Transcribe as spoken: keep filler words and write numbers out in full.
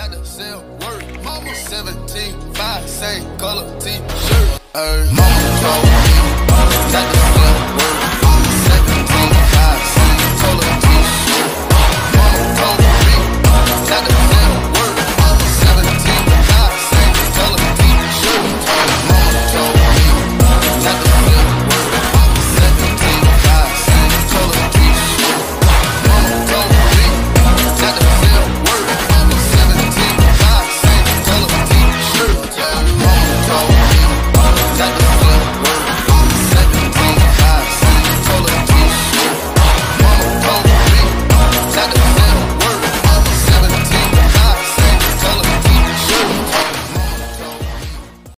not the same word. Mama seventeen, five, same color t-shirt. Mama told me, not the same word.